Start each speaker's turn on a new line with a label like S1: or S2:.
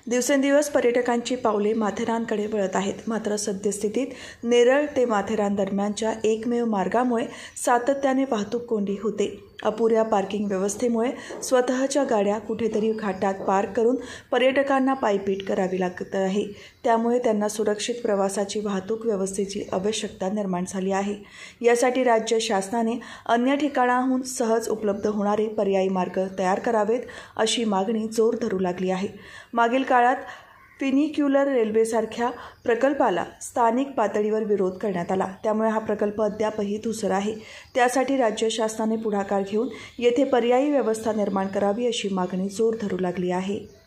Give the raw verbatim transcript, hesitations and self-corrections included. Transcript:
S1: दिवसेंदिवस पर्यटकांची पावले माथेरानकडे वळत आहेत। मात्र सद्यस्थितीत नेरळ ते माथेरान दरम्यानच्या एकमेव मार्गामुळे सातत्याने वाहतूक कोंडी होते। अपुऱ्या पार्किंग व्यवस्थेमुळे स्वतःच्या गाड्या कुठेतरी घाटात पार्क करून पर्यटकांना पायपीट करावी लागत आहे। त्यामुळे त्यांना सुरक्षित प्रवासाची वाहतूक व्यवस्थेची आवश्यकता निर्माण झाली आहे। यासाठी राज्य शासनाने अन्य ठिकाणाहून सहज उपलब्ध होणारे पर्यायी मार्ग तयार करावेत अशी मागणी जोर धरू लागली आहे। मागील काळात फिनिक्युलर रेल्वेसारख्या प्रकल्पाला स्थानिक पातळीवर विरोध करण्यात आला, त्यामुळे हा प्रकल्प अद्यापही धुसर आहे। त्यासाठी राज्य शासनाने पुढाकार घेऊन येथे पर्यायी व्यवस्था निर्माण करावी अशी मागणी जोर धरू लागली आहे।